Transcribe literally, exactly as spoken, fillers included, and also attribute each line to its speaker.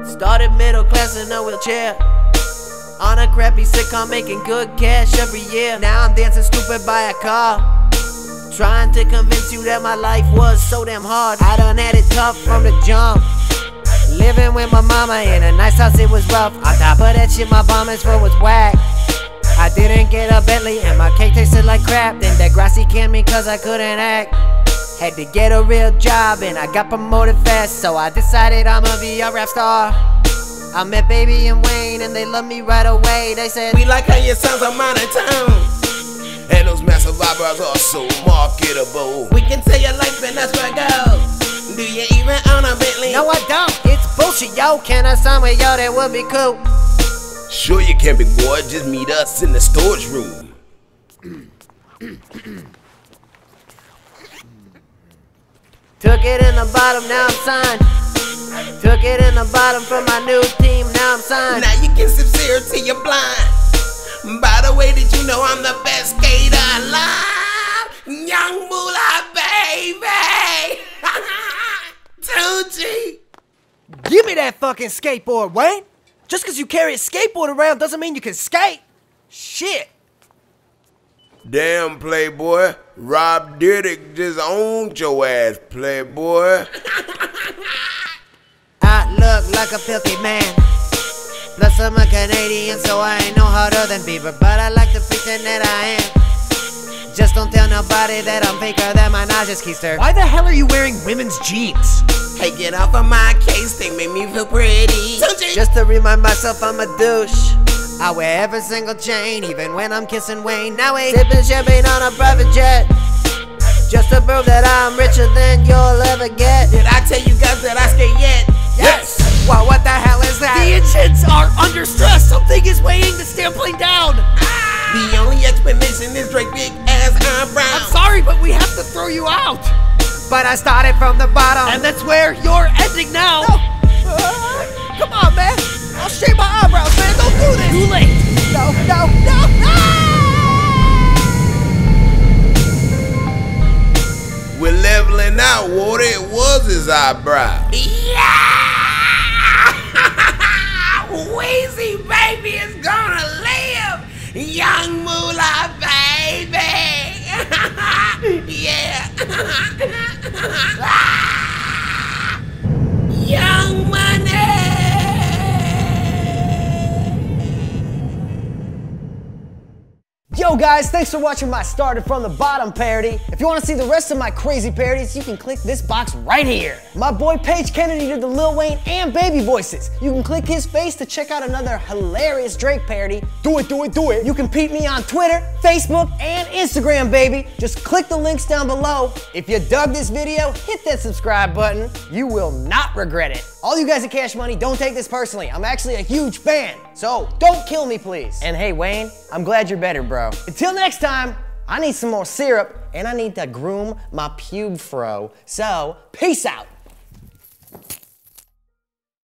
Speaker 1: Started middle class in a wheelchair, on a crappy sitcom making good cash every year. Now I'm dancing stupid by a car, trying to convince you that my life was so damn hard. I done had it tough from the jump, living with my mama in a nice house, it was rough. On top of that shit, my vomits for was whack. I didn't get a Bentley and my cake tasted like crap. Then Degrassi canned me cause I couldn't act. Had to get a real job and I got promoted fast, so I decided I'ma be a rap star. I met Baby and Wayne and they loved me right away. They said,
Speaker 2: we like how your sounds are monotone, and those massive eyebrows are so marketable. We can tell your life and that's where it goes. Do you even own a Bentley?
Speaker 1: no I don't, it's bullshit yo. Can I sign with yo, that would be cool.
Speaker 2: Sure you can, big boy, just meet us in the storage room.
Speaker 1: Took it in the bottom, now I'm signed. Took it in the bottom from my new team, now I'm signed.
Speaker 2: Now you can sip syrup till you're blind. By the way, did you know I'm the best skater alive? Young Moolah, baby! Tucci!
Speaker 1: Give me that fucking skateboard, Wayne! Just cause you carry a skateboard around doesn't mean you can skate. Shit!
Speaker 2: Damn, Playboy. Rob Dyrdek just owned your ass, Playboy.
Speaker 1: I look like a filthy man. Plus I'm a Canadian, so I ain't no harder than Bieber, but I like to pretend that I am. Just don't tell nobody that I'm faker than my Naj's keister.
Speaker 3: Why the hell are you wearing women's jeans?
Speaker 2: Hey, get off of my case, they make me feel pretty.
Speaker 1: Just to remind myself I'm a douche, I wear every single chain, even when I'm kissing Wayne. Now wait, sipping champagne on a private jet, just to prove that I'm richer than you'll ever get.
Speaker 2: Did I tell you guys that I skate yet?
Speaker 1: Yes! Well, what the hell is that?
Speaker 3: The engines are under stress. Something is weighing the sampling down.
Speaker 2: The only explanation is Drake big ass eyebrows.
Speaker 3: I'm sorry, but we have to throw you out.
Speaker 1: But I started from the bottom,
Speaker 3: And that's where you're ending now.
Speaker 1: No. Uh, come on, man. I'll shave my eyebrows, man. Don't do this.
Speaker 3: Too late.
Speaker 1: No, no, no, no!
Speaker 2: We're leveling out, Water. It was his eyebrow. Yeah! Weezy baby is gonna live. Young Moolah baby. Yeah. Young Money.
Speaker 1: Yo guys, thanks for watching my Started From The Bottom parody. If you want to see the rest of my crazy parodies, you can click this box right here. My boy Paige Kennedy did the Lil Wayne and Baby voices. You can click his face to check out another hilarious Drake parody. Do it, do it, do it. You can peep me on Twitter, Facebook, and Instagram, baby. Just click the links down below. If you dug this video, hit that subscribe button. You will not regret it. All you guys at Cash Money, don't take this personally. I'm actually a huge fan, so don't kill me, please. And hey, Wayne, I'm glad you're better, bro. Until next time, I need some more syrup, and I need to groom my pube fro. So, peace out.